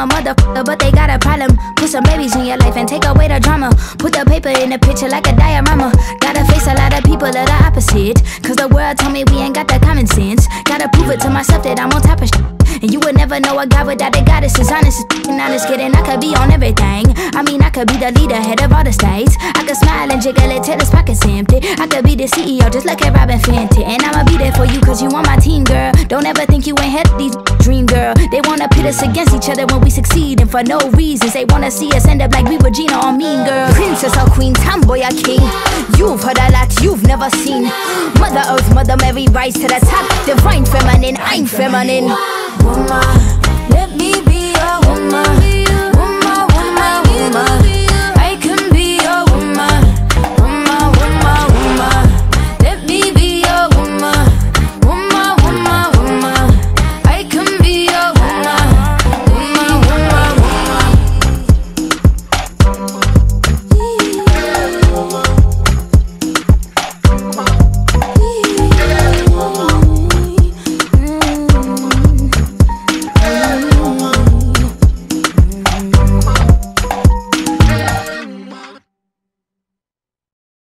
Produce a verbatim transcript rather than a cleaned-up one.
a motherfucker, but they got a problem. Put some babies in your life and take away the drama. Put the paper in the picture like a diorama. Gotta face a lot of people that are opposite, cause the world told me we ain't got that common sense. Gotta prove it to myself that I'm on top of shit. And you would never know a guy without a goddess is honest as and honest kidding. I could be on everything. I mean, I could be the leader, head of all the states. I could smile and jiggle it till his pockets empty. I could be the C E O just like a Robin Fenty. And I'ma be there for you cause you on my team, girl. Don't ever think you ain't had these dream, girl. They wanna pit us against each other when we succeed, and for no reasons. They wanna see us end up like we were Gina or Mean Girl. Princess or queen, tomboy or king. You've heard a lot you've never seen. Mother Earth, Mother Mary, rise to the top. Divine feminine, I'm feminine. Woman,